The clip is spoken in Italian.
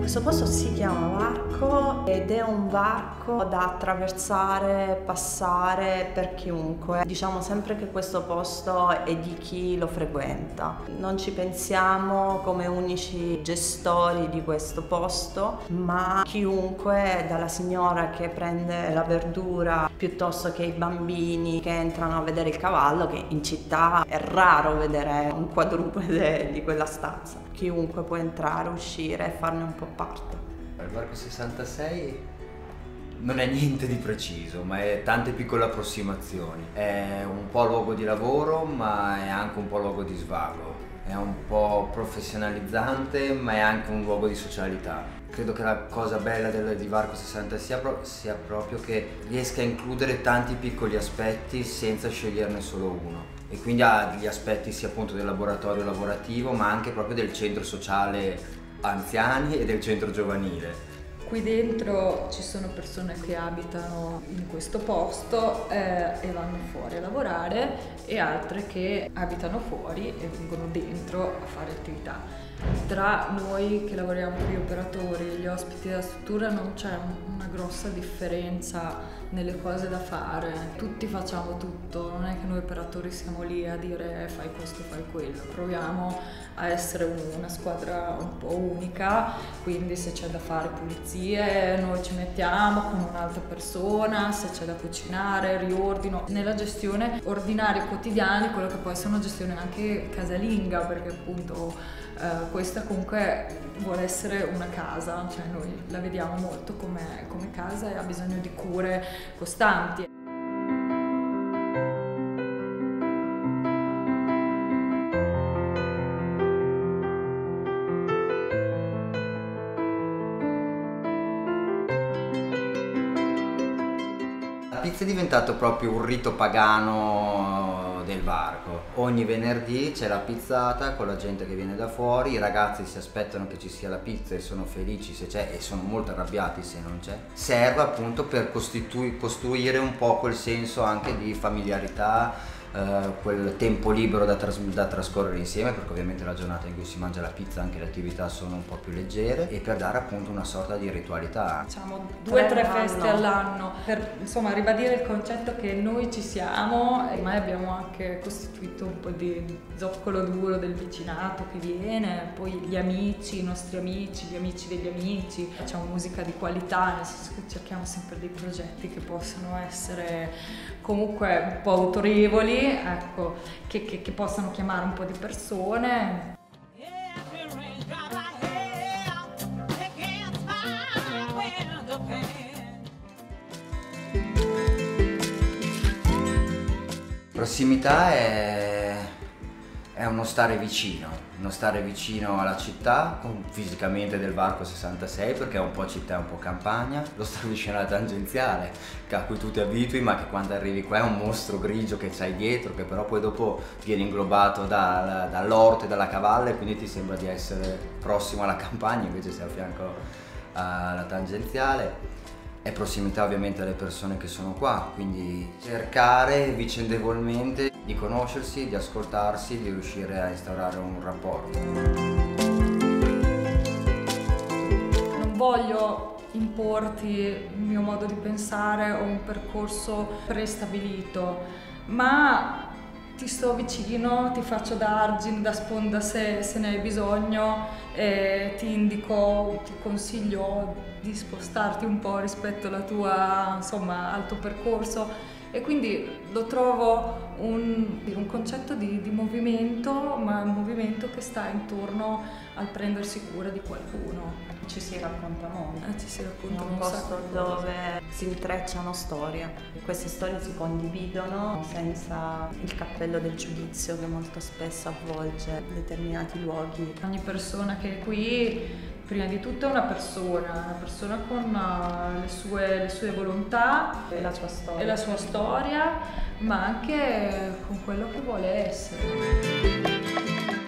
Questo posto si chiama Varco ed è un varco da attraversare, passare per chiunque. Diciamo sempre che questo posto è di chi lo frequenta. Non ci pensiamo come unici gestori di questo posto, ma chiunque, dalla signora che prende la verdura piuttosto che i bambini che entrano a vedere il cavallo, che in città è raro vedere un quadrupede di quella stanza. Chiunque può entrare, uscire e farne un po' parte. Il Varco 66 non è niente di preciso, ma è tante piccole approssimazioni. È un po' luogo di lavoro, ma è anche un po' luogo di svago. È un po' professionalizzante, ma è anche un luogo di socialità. Credo che la cosa bella di Varco 66 sia proprio che riesca a includere tanti piccoli aspetti senza sceglierne solo uno. E quindi ha gli aspetti sia appunto del laboratorio lavorativo, ma anche proprio del centro sociale anziani e del centro giovanile. Qui dentro ci sono persone che abitano in questo posto e vanno fuori a lavorare, e altre che abitano fuori e vengono dentro a fare attività. Tra noi che lavoriamo qui, operatori, e gli ospiti della struttura, non c'è una grossa differenza nelle cose da fare. Tutti facciamo tutto, non è che noi operatori siamo lì a dire fai questo, fai quello. Proviamo a essere una squadra un po' unica, quindi se c'è da fare pulizie noi ci mettiamo con un'altra persona, se c'è da cucinare, riordino. Nella gestione ordinaria quotidiana, quello che può essere una gestione anche casalinga, perché appunto questa comunque vuole essere una casa, cioè noi la vediamo molto come casa e ha bisogno di cure costanti. La pizza è diventato proprio un rito pagano del Varco. Ogni venerdì c'è la pizzata con la gente che viene da fuori, i ragazzi si aspettano che ci sia la pizza e sono felici se c'è e sono molto arrabbiati se non c'è. Serve appunto per costruire un po' quel senso anche di familiarità, quel tempo libero da trascorrere insieme, perché ovviamente la giornata in cui si mangia la pizza anche le attività sono un po' più leggere, e per dare appunto una sorta di ritualità. Facciamo 2 o 3 feste all'anno per insomma ribadire il concetto che noi ci siamo, e ormai abbiamo anche costituito un po' di zoccolo duro del vicinato che viene, poi gli amici, i nostri amici, gli amici degli amici. Facciamo musica di qualità, nel senso che cerchiamo sempre dei progetti che possano essere comunque un po' autorevoli, ecco, che possano chiamare un po' di persone. Prossimità è uno stare vicino alla città, fisicamente del Varco 66, perché è un po' città e un po' campagna, lo stare vicino alla tangenziale, a cui tu ti abitui, ma che quando arrivi qua è un mostro grigio che c'hai dietro, che però poi dopo viene inglobato dall'orto e dalla cavalla, e quindi ti sembra di essere prossimo alla campagna, invece sei a fianco alla tangenziale. È prossimità ovviamente alle persone che sono qua, quindi cercare vicendevolmente di conoscersi, di ascoltarsi, di riuscire a instaurare un rapporto. Non voglio importi il mio modo di pensare o un percorso prestabilito, ma ti sto vicino, ti faccio da argine, da sponda se ne hai bisogno, ti indico, ti consiglio di spostarti un po' rispetto alla tua, insomma, al tuo percorso, e quindi lo trovo un concetto di movimento, ma un movimento che sta intorno al prendersi cura di qualcuno. Ci si racconta molto. Ci si È racconta un posto dove si intrecciano storie. Queste storie si condividono senza il cappello del giudizio che molto spesso avvolge determinati luoghi. Ogni persona che è qui, prima di tutto è una persona con le sue volontà E la sua storia. ma anche con quello che vuole essere.